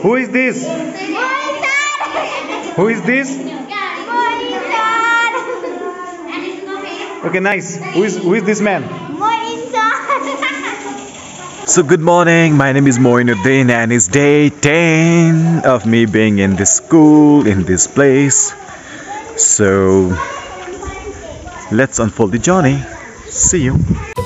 Who is this? Who is this? Okay, nice. Who is this man? So good morning, my name is Moinuddin and it's day 10 of me being in this school, in this place. So let's unfold the journey. See you.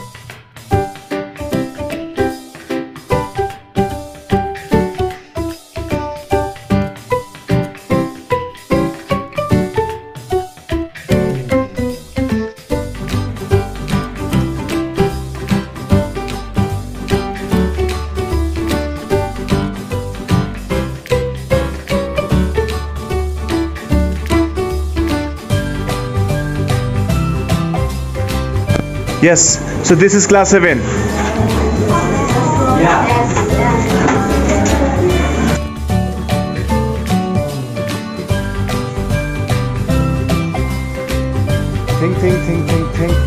Yes, so this is class 7. Think.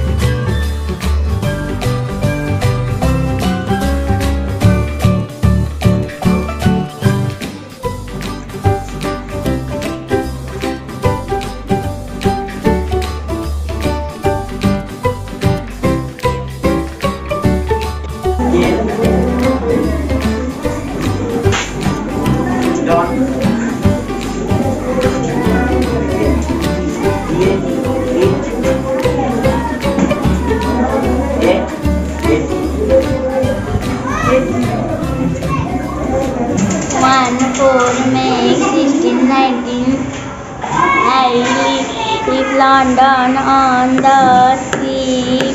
London on the sea.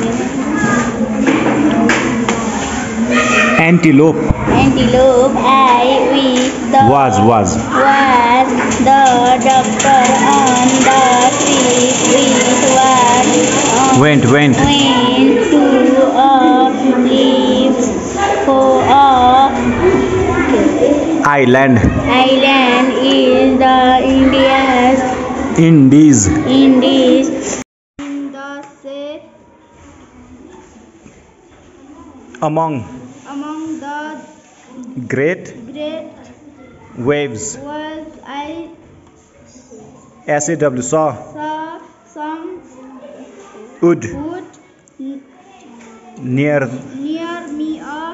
Antelope. I with the Was the doctor on the street with went to a leaves for a island is the Indies. In the sea, Among the great waves. I SAW saw some wood near me a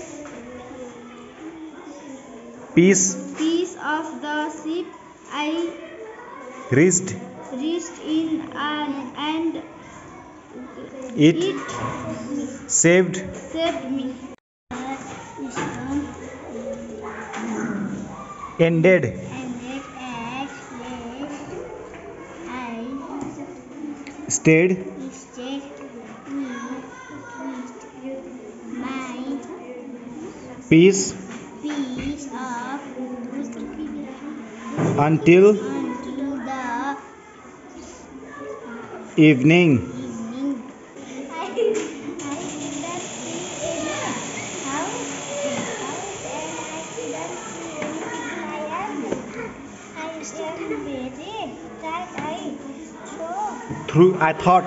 piece of the ship. I reached in and it saved me. ended stayed my peace of until the evening. Through I thought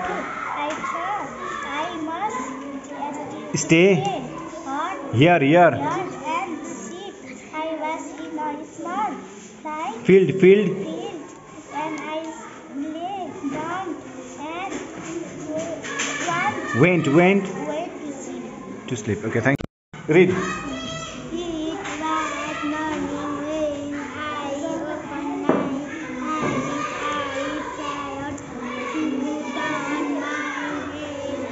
I must stay here and sit. I was in a small field and I lay down and went went to sleep. Okay, thank you. Read. It was morning when I opened my eyes. I tried to turn my head,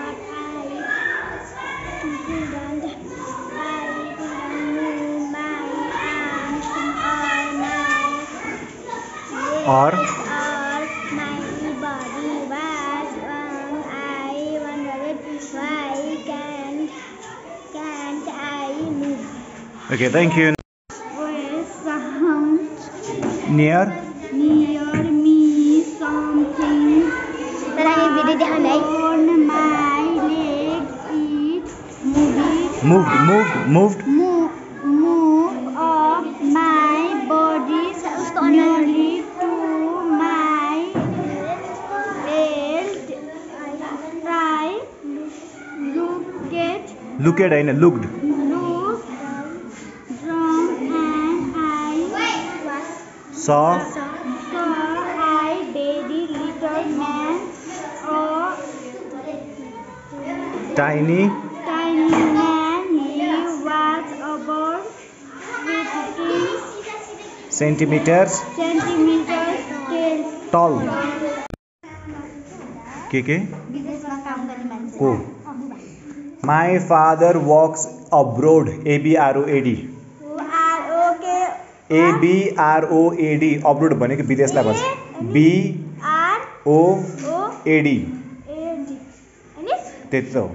but I couldn't move my arms Or my body was wrong. I wondered why can't I move? okay, thank you. Voice sound Near me something on my legs. It moved move of my body nearly to my belt. I looked looked down and Saw So I daddy little man or tiny tiny man. He was about 15 centimeters centimeters tall. के विदेशमा काम गर्ने मान्छे को My father walks abroad. ABROAD. Okay ABROAD. Abroad भनेको विदेशलाई भन्छ. BROAD. AD अनि त्यति त हो.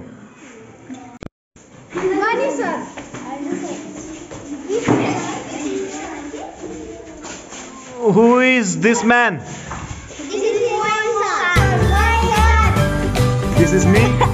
Mani sir Who is this man? This is This is me.